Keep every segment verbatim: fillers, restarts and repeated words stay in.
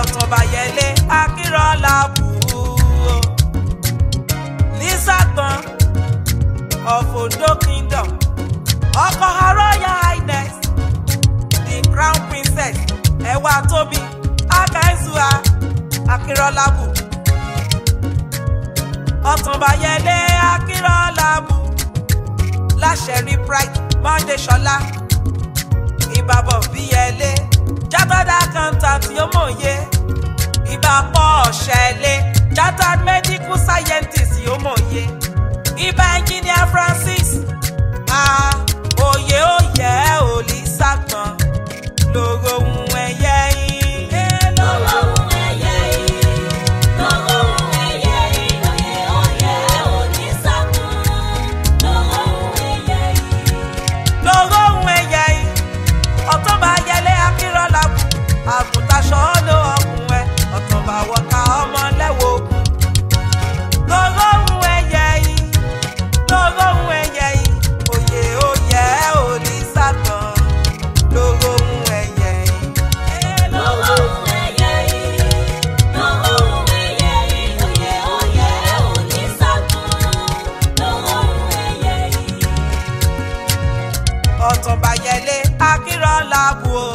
Ọ̀túnbáyẹlé Akínrọ́lábù Lísàgbọ́n of Ondo Kingdom, ọkọ Her Royal Highness the Crown Princess Ẹwàtómi Akaizua Akínrọ́lábù. Ọ̀túnbáyẹlé Akínrọ́lábù láṣẹ̀rí Pride Mọ́ndéṣọlá ìbàbọ̀ bíyẹlé chartered accountant yóò mọ̀ye ìbá pọ̀ ọ̀ṣẹ́lé chartered medical scientist yóò mọ̀ye ìbá engineer Francis ah òye òye Lísàgbọ́n lógo ohun ẹ̀yẹ yìí. lógo ohun ẹ̀yẹ yìí lógo ohun ẹ̀yẹ yìí òye òye Lísàgbọ́n lógo ohun ẹ̀yẹ yìí. lógo ohun ẹ̀yẹ yìí Ọ̀túnbáyẹlé Akínrọ́lábù àgùntàṣọ ló ọkùn ẹ Ọ̀túnbáwọ̀ká ọmọlẹ́wọ̀ ogun. lógo ohun ẹ̀yẹ yìí lógo ohun ẹ̀yẹ yìí òye òye Lísàgbọ́n lógo ohun ẹ̀yẹ yìí. lógo ohun ẹ̀yẹ yìí lógo ohun ẹ̀yẹ yìí òye òye Lísàgbọ́n lógo ohun ẹ̀yẹ yìí. Ọ̀túnbáyẹlé Akínrọ́lábù o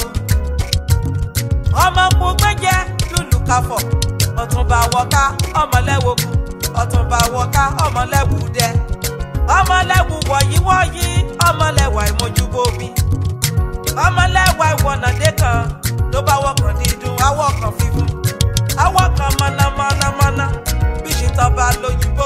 ọmọ Pògbéjẹ lùlùkàfọ̀ Ọ̀túnbáwọ̀ká ọmọlẹ́wọ̀kù Ọ̀túnbáwọ̀ká ọmọlẹ́wùdẹ ọmọlẹ́wù wọ̀yíwọ̀yí ọmọlẹ́wà ìmọ̀júbómi ọmọlẹ́wà ìwọ̀nàdé kan ló bá wọ̀kàn dídùn awọ̀ kan fífún awọ̀ kan mọ̀nàmọ́nàmọ́ná bí ṣìtọ́ba lóyìnbó.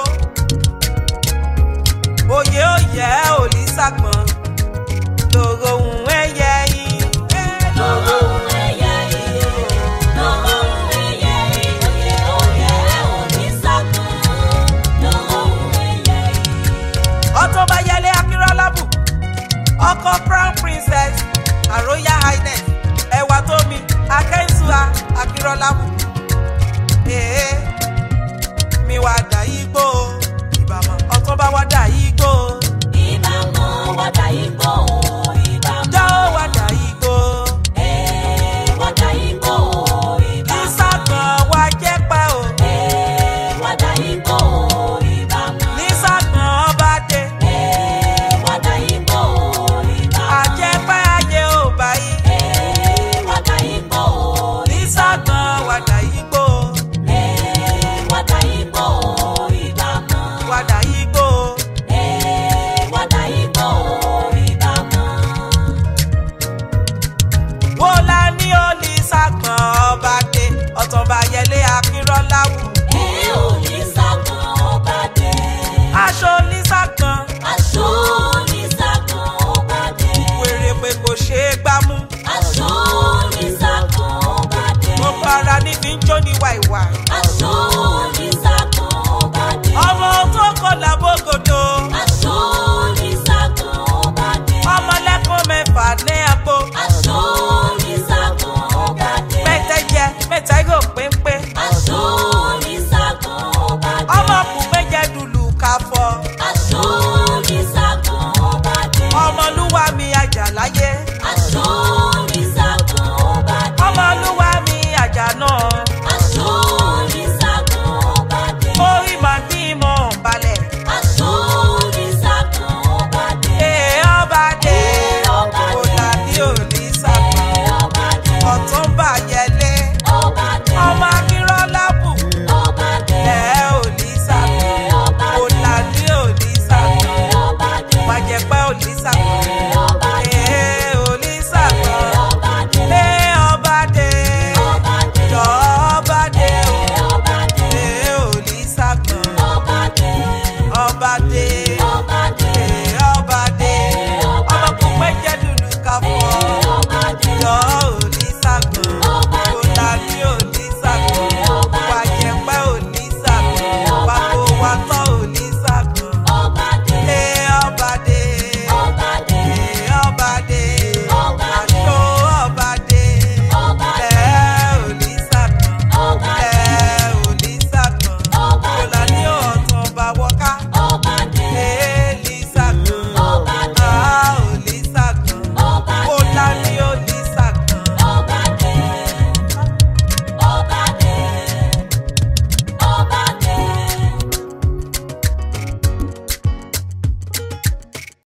òye òye Lísàgbọ́n lógo ohun ẹ̀yẹ yìí. lógo ohun ẹ̀yẹ yìí lógo ohun ẹ̀yẹ yìí òye òye Lísàgbọ́n lógo ohun ẹ̀yẹ yìí. Ọ̀túnbáyẹlé Akínrọ́lábù ọkọ Crown Princess Her Royal Highness Ẹwàtómi Akaizua Akínrọ́lábù. ee mi wá dà igbó ìbámọ̀ Ọ̀túnbá wá dà igbó ìbámọ̀ wá dà igbó ìbámọ̀. jọ́ wá dà igbó ee wá dà igbó ìbámọ̀. Lísàgbọ́n wá jẹ́ pẹ́ o ee wá dà igbó ìbámọ̀. Lísàgbọ́n ọba dé ee wá dà igbó ìbámọ̀. àjẹpẹ́ ayé ò báyìí ee wá dà igbó Lísàgbọ́n wá dà igbó ee wá dà igbó ìbámọ̀. wá dà igbó. ee wá dà igbó ìbámọ̀. wo la ní ó Lísàgbọ́n ọba dé Ọ̀túnbáyẹlé Akínrọ́lábù. ee ò Lísàgbọ́n ọba dé. aṣọ Lísàgbọ́n aṣọ Lísàgbọ́n ọba dé. wèrè pé kò ṣeé gbámú aṣọ Lísàgbọ́n ọba dé. gbogbo ara ní fi ń jó ní wàìwà. aṣọ Lísàgbọ́n ọba dé. ọmọ tó kọlà bógodò aṣọ Lísàgbọ́n ọba dé. ọmọlẹ́kùn mẹ́fà ní àpò aṣọ Lísàgbọ́n ọba dé. mẹ́tẹ́ jẹ mẹ́tẹ́ yóò péńpé aṣọ Lísàgbọ́n ọba dé. ọmọ Pògbéjẹ dùlù káfọ́ aṣọ Lísàgbọ́n ọba dé. ọmọlúwa mi àjàláyé aṣọ Lísàgbọ́n ọba dé. ọmọlúwa mi àjà náà aṣọ Lísàgbọ́n ọba dé. orí màdí mọ̀ balẹ̀. aṣọ Lísàgbọ́n ọba dé. ee ọba dé ọba dé. kò dàbí ò Lísàgbọ́n ee ọba dé. Ọ̀túnbáyẹlé